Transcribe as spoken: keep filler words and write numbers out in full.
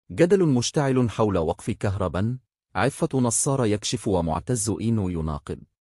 جدل مشتعل حول وقف كهرباً، عفة نصار يكشف ومعتز إينو يناقض.